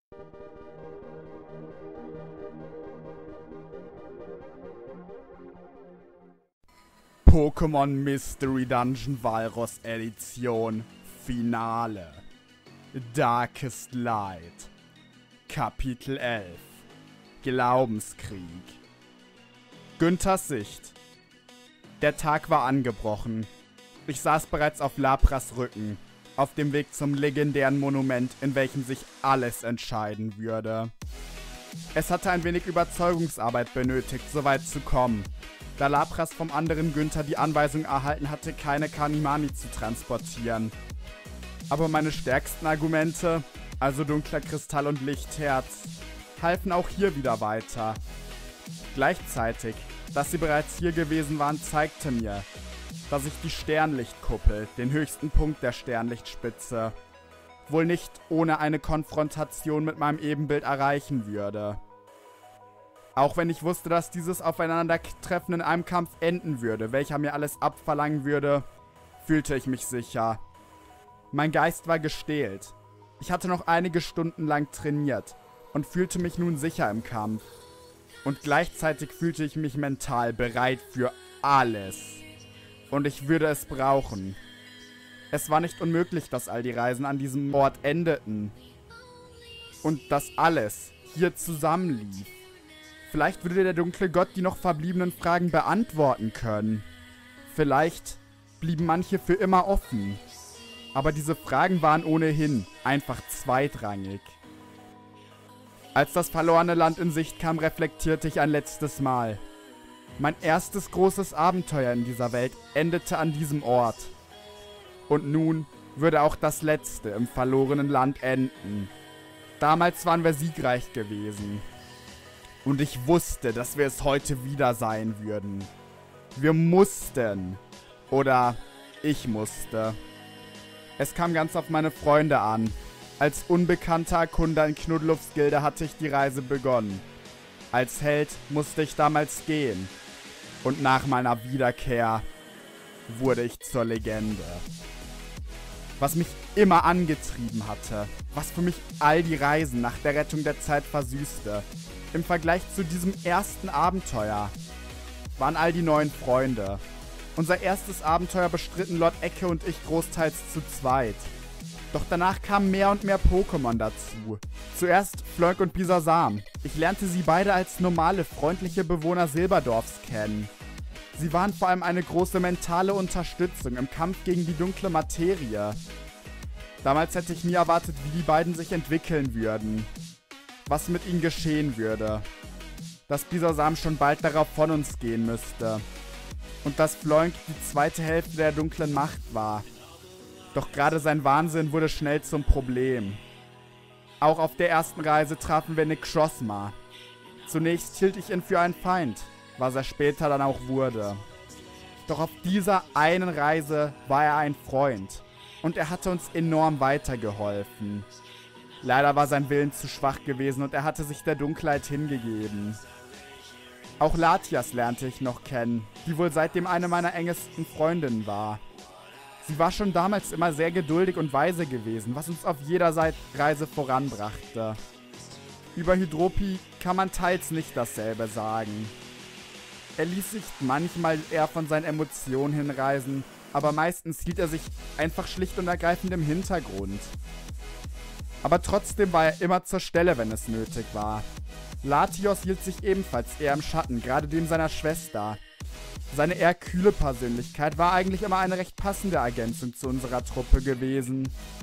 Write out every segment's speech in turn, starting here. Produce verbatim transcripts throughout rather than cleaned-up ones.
Pokémon Mystery Dungeon Walross Edition Finale Darkest Light Kapitel elf Glaubenskrieg. Günthers Sicht. Der Tag war angebrochen. Ich saß bereits auf Lapras Rücken, auf dem Weg zum legendären Monument, in welchem sich alles entscheiden würde. Es hatte ein wenig Überzeugungsarbeit benötigt, so weit zu kommen, da Lapras vom anderen Günther die Anweisung erhalten hatte, keine Kanimani zu transportieren. Aber meine stärksten Argumente, also dunkler Kristall und Lichtherz, halfen auch hier wieder weiter. Gleichzeitig, dass sie bereits hier gewesen waren, zeigte mir, dass ich die Sternlichtkuppel, den höchsten Punkt der Sternlichtspitze, wohl nicht ohne eine Konfrontation mit meinem Ebenbild erreichen würde. Auch wenn ich wusste, dass dieses Aufeinandertreffen in einem Kampf enden würde, welcher mir alles abverlangen würde, fühlte ich mich sicher. Mein Geist war gestählt. Ich hatte noch einige Stunden lang trainiert und fühlte mich nun sicher im Kampf. Und gleichzeitig fühlte ich mich mental bereit für alles. Und ich würde es brauchen. Es war nicht unmöglich, dass all die Reisen an diesem Ort endeten. Und dass alles hier zusammenlief. Vielleicht würde der dunkle Gott die noch verbliebenen Fragen beantworten können. Vielleicht blieben manche für immer offen. Aber diese Fragen waren ohnehin einfach zweitrangig. Als das verlorene Land in Sicht kam, reflektierte ich ein letztes Mal. Mein erstes großes Abenteuer in dieser Welt endete an diesem Ort. Und nun würde auch das letzte im verlorenen Land enden. Damals waren wir siegreich gewesen. Und ich wusste, dass wir es heute wieder sein würden. Wir mussten. Oder ich musste. Es kam ganz auf meine Freunde an. Als unbekannter Erkunder in Knuddelufs Gilde hatte ich die Reise begonnen. Als Held musste ich damals gehen. Und nach meiner Wiederkehr wurde ich zur Legende. Was mich immer angetrieben hatte, was für mich all die Reisen nach der Rettung der Zeit versüßte, im Vergleich zu diesem ersten Abenteuer, waren all die neuen Freunde. Unser erstes Abenteuer bestritten Lord Ecke und ich großteils zu zweit. Doch danach kamen mehr und mehr Pokémon dazu. Zuerst Flönk und Bisasam. Ich lernte sie beide als normale, freundliche Bewohner Silberdorfs kennen. Sie waren vor allem eine große mentale Unterstützung im Kampf gegen die dunkle Materie. Damals hätte ich nie erwartet, wie die beiden sich entwickeln würden. Was mit ihnen geschehen würde. Dass Bisasam schon bald darauf von uns gehen müsste. Und dass Flönk die zweite Hälfte der dunklen Macht war. Doch gerade sein Wahnsinn wurde schnell zum Problem. Auch auf der ersten Reise trafen wir Necrozma. Zunächst hielt ich ihn für einen Feind, was er später dann auch wurde. Doch auf dieser einen Reise war er ein Freund. Und er hatte uns enorm weitergeholfen. Leider war sein Willen zu schwach gewesen und er hatte sich der Dunkelheit hingegeben. Auch Latias lernte ich noch kennen, die wohl seitdem eine meiner engsten Freundinnen war. Sie war schon damals immer sehr geduldig und weise gewesen, was uns auf jeder Reise voranbrachte. Über Hydropi kann man teils nicht dasselbe sagen. Er ließ sich manchmal eher von seinen Emotionen hinreißen, aber meistens hielt er sich einfach schlicht und ergreifend im Hintergrund. Aber trotzdem war er immer zur Stelle, wenn es nötig war. Latios hielt sich ebenfalls eher im Schatten, gerade dem seiner Schwester. Seine eher kühle Persönlichkeit war eigentlich immer eine recht passende Ergänzung zu unserer Truppe gewesen.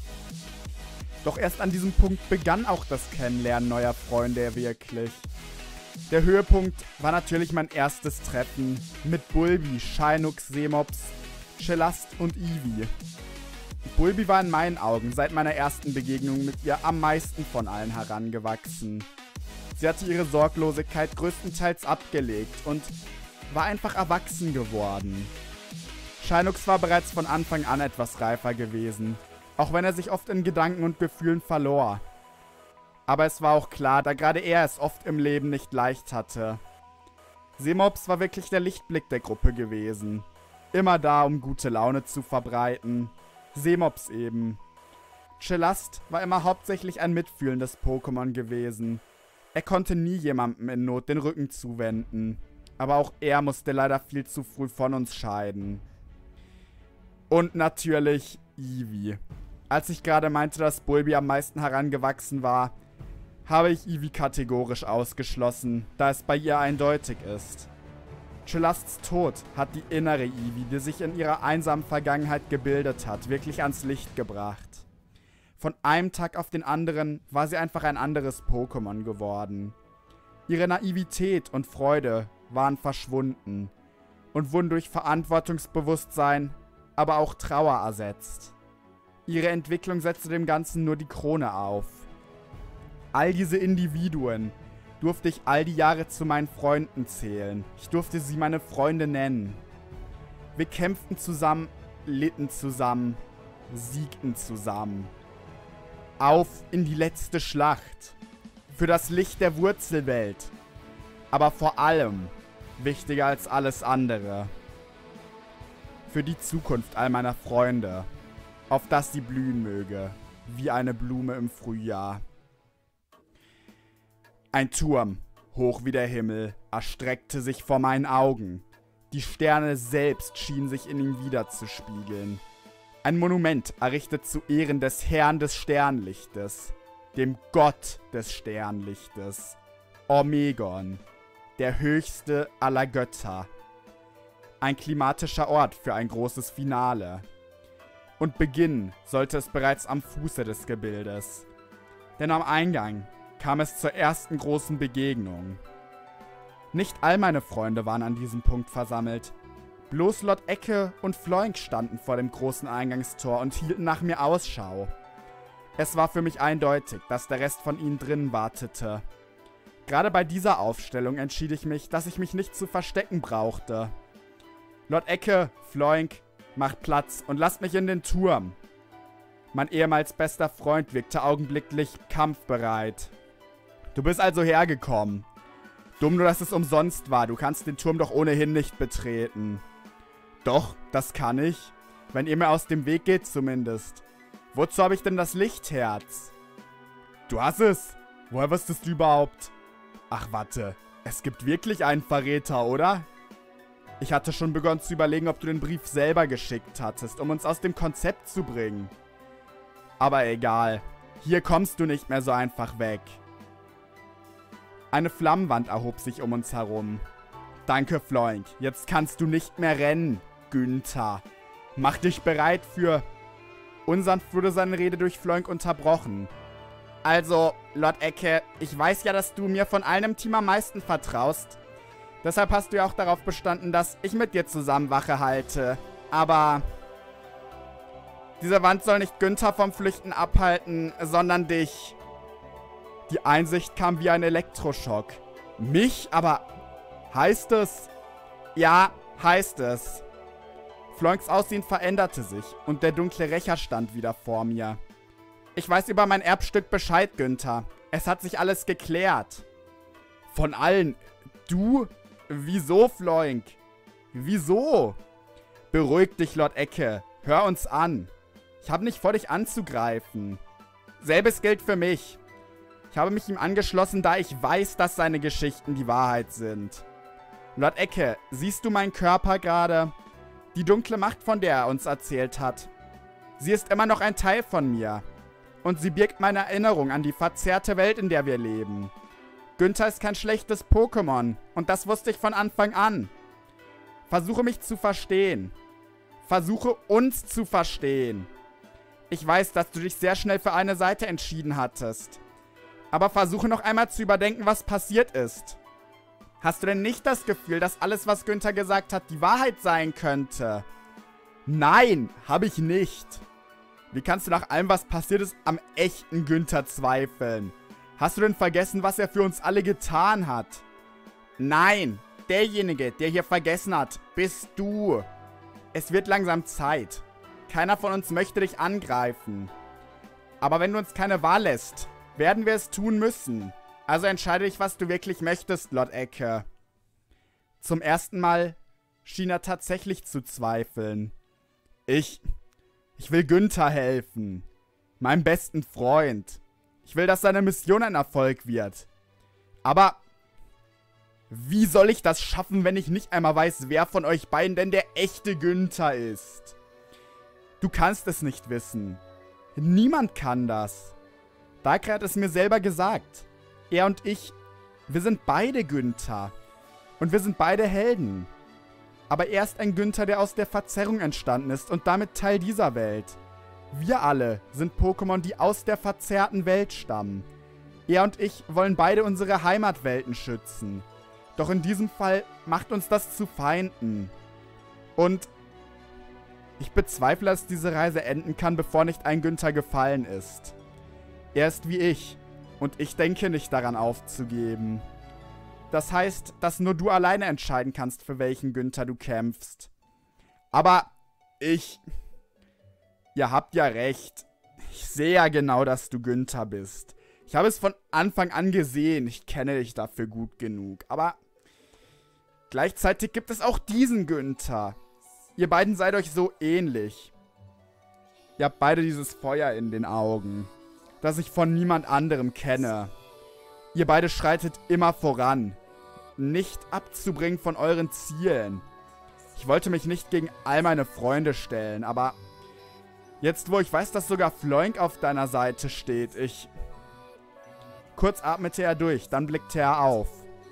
Doch erst an diesem Punkt begann auch das Kennenlernen neuer Freunde wirklich. Der Höhepunkt war natürlich mein erstes Treffen mit Bulbi, Shinox, Semops, Chelast und Eevee. Bulbi war in meinen Augen seit meiner ersten Begegnung mit ihr am meisten von allen herangewachsen. Sie hatte ihre Sorglosigkeit größtenteils abgelegt und war einfach erwachsen geworden. Shinox war bereits von Anfang an etwas reifer gewesen, auch wenn er sich oft in Gedanken und Gefühlen verlor. Aber es war auch klar, da gerade er es oft im Leben nicht leicht hatte. Semops war wirklich der Lichtblick der Gruppe gewesen. Immer da, um gute Laune zu verbreiten. Semops eben. Chelast war immer hauptsächlich ein mitfühlendes Pokémon gewesen. Er konnte nie jemandem in Not den Rücken zuwenden. Aber auch er musste leider viel zu früh von uns scheiden. Und natürlich Eevee. Als ich gerade meinte, dass Bulbi am meisten herangewachsen war, habe ich Eevee kategorisch ausgeschlossen, da es bei ihr eindeutig ist. Chelasts Tod hat die innere Eevee, die sich in ihrer einsamen Vergangenheit gebildet hat, wirklich ans Licht gebracht. Von einem Tag auf den anderen war sie einfach ein anderes Pokémon geworden. Ihre Naivität und Freude waren verschwunden und wurden durch Verantwortungsbewusstsein, aber auch Trauer ersetzt. Ihre Entwicklung setzte dem Ganzen nur die Krone auf. All diese Individuen durfte ich all die Jahre zu meinen Freunden zählen. Ich durfte sie meine Freunde nennen. Wir kämpften zusammen, litten zusammen, siegten zusammen. Auf in die letzte Schlacht. Für das Licht der Wurzelwelt. Aber vor allem, wichtiger als alles andere, für die Zukunft all meiner Freunde, auf dass sie blühen möge, wie eine Blume im Frühjahr. Ein Turm, hoch wie der Himmel, erstreckte sich vor meinen Augen. Die Sterne selbst schienen sich in ihm wiederzuspiegeln. Ein Monument errichtet zu Ehren des Herrn des Sternlichtes, dem Gott des Sternlichtes, Omegon, der höchste aller Götter. Ein klimatischer Ort für ein großes Finale. Und beginnen sollte es bereits am Fuße des Gebildes. Denn am Eingang kam es zur ersten großen Begegnung. Nicht all meine Freunde waren an diesem Punkt versammelt. Bloß Lord Ecke und Floink standen vor dem großen Eingangstor und hielten nach mir Ausschau. Es war für mich eindeutig, dass der Rest von ihnen drinnen wartete. Gerade bei dieser Aufstellung entschied ich mich, dass ich mich nicht zu verstecken brauchte. Lord Ecke, Floink, macht Platz und lasst mich in den Turm. Mein ehemals bester Freund wirkte augenblicklich kampfbereit. Du bist also hergekommen. Dumm nur, dass es umsonst war. Du kannst den Turm doch ohnehin nicht betreten. Doch, das kann ich. Wenn ihr mir aus dem Weg geht zumindest. Wozu habe ich denn das Lichtherz? Du hast es. Woher wusstest du überhaupt? Ach, warte. Es gibt wirklich einen Verräter, oder? Ich hatte schon begonnen zu überlegen, ob du den Brief selber geschickt hattest, um uns aus dem Konzept zu bringen. Aber egal. Hier kommst du nicht mehr so einfach weg. Eine Flammenwand erhob sich um uns herum. Danke, Floink. Jetzt kannst du nicht mehr rennen, Günther. Mach dich bereit für... Unsanft wurde seine Rede durch Floink unterbrochen. Also, Lord Ecke, ich weiß ja, dass du mir von allen im Team am meisten vertraust. Deshalb hast du ja auch darauf bestanden, dass ich mit dir zusammen Wache halte. Aber... diese Wand soll nicht Günther vom Flüchten abhalten, sondern dich. Die Einsicht kam wie ein Elektroschock. Mich? Aber heißt es? Ja, heißt es. Floinks Aussehen veränderte sich und der dunkle Rächer stand wieder vor mir. Ich weiß über mein Erbstück Bescheid, Günther. Es hat sich alles geklärt. Von allen? Du? Wieso, Floink? Wieso? Beruhig dich, Lord Ecke. Hör uns an. Ich habe nicht vor, dich anzugreifen. Selbes gilt für mich. Ich habe mich ihm angeschlossen, da ich weiß, dass seine Geschichten die Wahrheit sind. Lord Ecke, siehst du meinen Körper gerade? Die dunkle Macht, von der er uns erzählt hat. Sie ist immer noch ein Teil von mir. Und sie birgt meine Erinnerung an die verzerrte Welt, in der wir leben. Günther ist kein schlechtes Pokémon. Und das wusste ich von Anfang an. Versuche mich zu verstehen. Versuche uns zu verstehen. Ich weiß, dass du dich sehr schnell für eine Seite entschieden hattest. Aber versuche noch einmal zu überdenken, was passiert ist. Hast du denn nicht das Gefühl, dass alles, was Günther gesagt hat, die Wahrheit sein könnte? Nein, habe ich nicht. Wie kannst du nach allem, was passiert ist, am echten Günther zweifeln? Hast du denn vergessen, was er für uns alle getan hat? Nein, derjenige, der hier vergessen hat, bist du. Es wird langsam Zeit. Keiner von uns möchte dich angreifen. Aber wenn du uns keine Wahl lässt, werden wir es tun müssen. Also entscheide dich, was du wirklich möchtest, Lord Ecke. Zum ersten Mal schien er tatsächlich zu zweifeln. Ich... Ich will Günther helfen. meinem besten Freund. Ich will, dass seine Mission ein Erfolg wird. Aber wie soll ich das schaffen, wenn ich nicht einmal weiß, wer von euch beiden denn der echte Günther ist? Du kannst es nicht wissen. Niemand kann das. Darkrai hat es mir selber gesagt. Er und ich, wir sind beide Günther. Und wir sind beide Helden. Aber er ist ein Günther, der aus der Verzerrung entstanden ist und damit Teil dieser Welt. Wir alle sind Pokémon, die aus der verzerrten Welt stammen. Er und ich wollen beide unsere Heimatwelten schützen. Doch in diesem Fall macht uns das zu Feinden. Und ich bezweifle, dass diese Reise enden kann, bevor nicht ein Günther gefallen ist. Er ist wie ich. Und ich denke nicht daran aufzugeben. Das heißt, dass nur du alleine entscheiden kannst, für welchen Günther du kämpfst. Aber ich... Ihr habt ja recht. Ich sehe ja genau, dass du Günther bist. Ich habe es von Anfang an gesehen. Ich kenne dich dafür gut genug. Aber gleichzeitig gibt es auch diesen Günther. Ihr beiden seid euch so ähnlich. Ihr habt beide dieses Feuer in den Augen, das ich von niemand anderem kenne. Ihr beide schreitet immer voran. Nicht abzubringen von euren Zielen. Ich wollte mich nicht gegen all meine Freunde stellen, aber jetzt, wo ich weiß, dass sogar Floink auf deiner Seite steht, ich... Kurz atmete er durch, dann blickte er auf.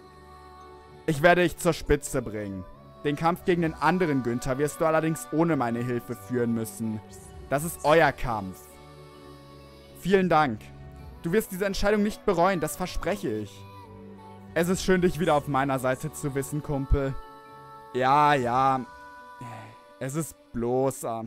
Ich werde dich zur Spitze bringen. Den Kampf gegen den anderen Günther wirst du allerdings ohne meine Hilfe führen müssen. Das ist euer Kampf. Vielen Dank. Du wirst diese Entscheidung nicht bereuen, das verspreche ich. Es ist schön, dich wieder auf meiner Seite zu wissen, Kumpel. Ja, ja. Es ist bloß... Äh,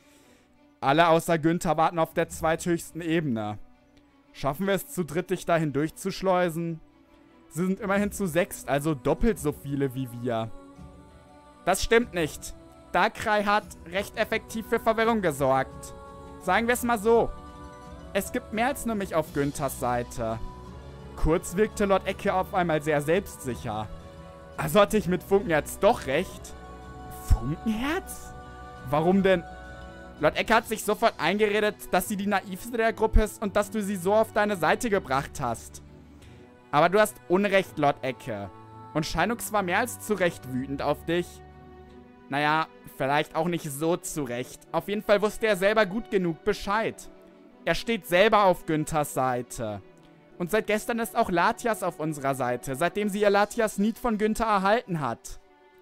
alle außer Günther warten auf der zweithöchsten Ebene. Schaffen wir es zu dritt, dich dahin durchzuschleusen? Sie sind immerhin zu sechst, also doppelt so viele wie wir. Das stimmt nicht. Darkrai hat recht effektiv für Verwirrung gesorgt. Sagen wir es mal so. Es gibt mehr als nur mich auf Günthers Seite. Kurz wirkte Lord Ecke auf einmal sehr selbstsicher. Also hatte ich mit Funkenherz doch recht. Funkenherz? Warum denn? Lord Ecke hat sich sofort eingeredet, dass sie die naivste der Gruppe ist und dass du sie so auf deine Seite gebracht hast. Aber du hast Unrecht, Lord Ecke. Und Shinux war mehr als zu Recht wütend auf dich. Naja, vielleicht auch nicht so zu Recht. Auf jeden Fall wusste er selber gut genug Bescheid. Er steht selber auf Günthers Seite. Und seit gestern ist auch Latias auf unserer Seite, seitdem sie ihr Latias Need von Günther erhalten hat.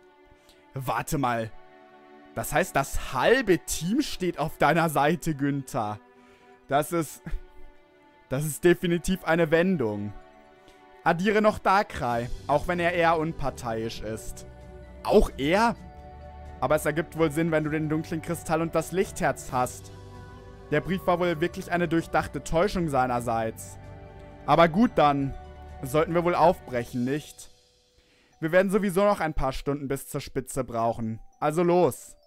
Warte mal. Das heißt, das halbe Team steht auf deiner Seite, Günther. Das ist... Das ist definitiv eine Wendung. Addiere noch Darkrai, auch wenn er eher unparteiisch ist. Auch er? Aber es ergibt wohl Sinn, wenn du den dunklen Kristall und das Lichtherz hast. Der Brief war wohl wirklich eine durchdachte Täuschung seinerseits. Aber gut dann. Sollten wir wohl aufbrechen, nicht? Wir werden sowieso noch ein paar Stunden bis zur Spitze brauchen. Also los.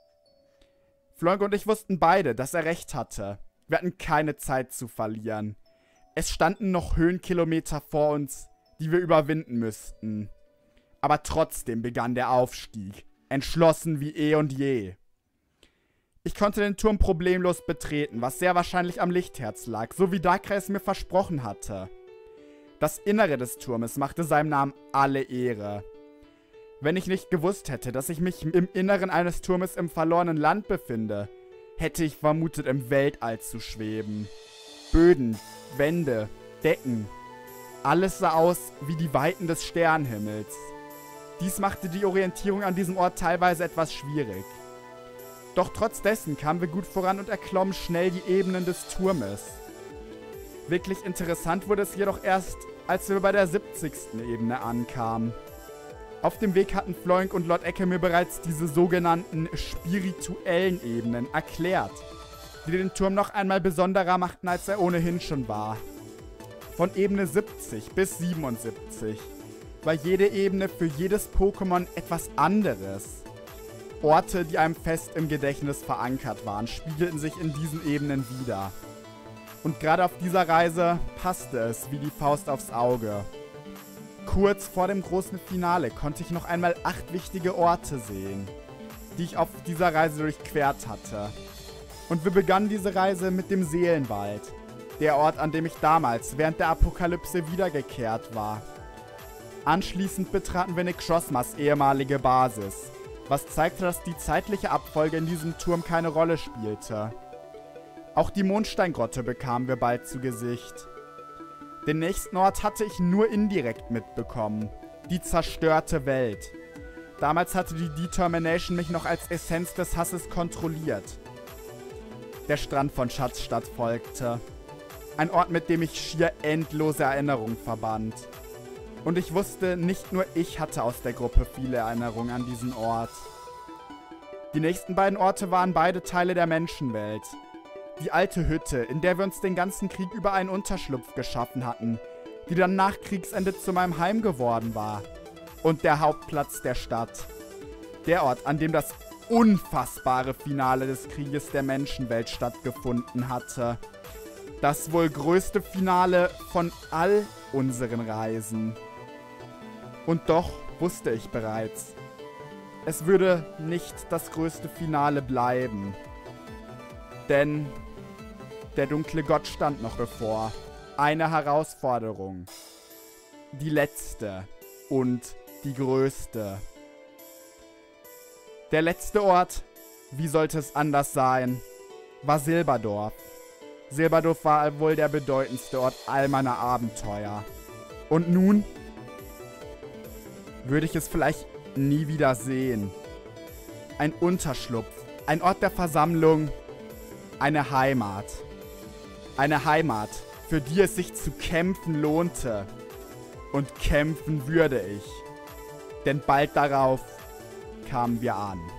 Floink und ich wussten beide, dass er recht hatte. Wir hatten keine Zeit zu verlieren. Es standen noch Höhenkilometer vor uns, die wir überwinden müssten. Aber trotzdem begann der Aufstieg. Entschlossen wie eh und je. Ich konnte den Turm problemlos betreten, was sehr wahrscheinlich am Lichtherz lag, so wie Darkrai es mir versprochen hatte. Das Innere des Turmes machte seinem Namen alle Ehre. Wenn ich nicht gewusst hätte, dass ich mich im Inneren eines Turmes im verlorenen Land befinde, hätte ich vermutet, im Weltall zu schweben. Böden, Wände, Decken, alles sah aus wie die Weiten des Sternenhimmels. Dies machte die Orientierung an diesem Ort teilweise etwas schwierig. Doch trotz dessen kamen wir gut voran und erklommen schnell die Ebenen des Turmes. Wirklich interessant wurde es jedoch erst, als wir bei der siebzigsten Ebene ankamen. Auf dem Weg hatten Floink und Lord Ecke mir bereits diese sogenannten spirituellen Ebenen erklärt, die den Turm noch einmal besonderer machten, als er ohnehin schon war. Von Ebene siebzig bis siebenundsiebzig war jede Ebene für jedes Pokémon etwas anderes. Orte, die einem fest im Gedächtnis verankert waren, spiegelten sich in diesen Ebenen wieder. Und gerade auf dieser Reise passte es wie die Faust aufs Auge. Kurz vor dem großen Finale konnte ich noch einmal acht wichtige Orte sehen, die ich auf dieser Reise durchquert hatte. Und wir begannen diese Reise mit dem Seelenwald, Der Ort, an dem ich damals während der Apokalypse wiedergekehrt war. Anschließend betraten wir Nick Schosmas ehemalige Basis, was zeigte, dass die zeitliche Abfolge in diesem Turm keine Rolle spielte. Auch die Mondsteingrotte bekamen wir bald zu Gesicht. Den nächsten Ort hatte ich nur indirekt mitbekommen. Die zerstörte Welt. Damals hatte die Determination mich noch als Essenz des Hasses kontrolliert. Der Strand von Schatzstadt folgte. Ein Ort, mit dem ich schier endlose Erinnerungen verband. Und ich wusste, nicht nur ich hatte aus der Gruppe viele Erinnerungen an diesen Ort. Die nächsten beiden Orte waren beide Teile der Menschenwelt. Die alte Hütte, in der wir uns den ganzen Krieg über einen Unterschlupf geschaffen hatten, die dann nach Kriegsende zu meinem Heim geworden war. Und der Hauptplatz der Stadt. Der Ort, an dem das unfassbare Finale des Krieges der Menschenwelt stattgefunden hatte. Das wohl größte Finale von all unseren Reisen. Und doch wusste ich bereits, es würde nicht das größte Finale bleiben. Denn der dunkle Gott stand noch bevor. Eine Herausforderung. Die letzte und die größte. Der letzte Ort, wie sollte es anders sein, war Silberdorf. Silberdorf war wohl der bedeutendste Ort all meiner Abenteuer. Und nun würde ich es vielleicht nie wieder sehen. Ein Unterschlupf, ein Ort der Versammlung, eine Heimat. Eine Heimat, für die es sich zu kämpfen lohnte. Und kämpfen würde ich. Denn bald darauf kamen wir an.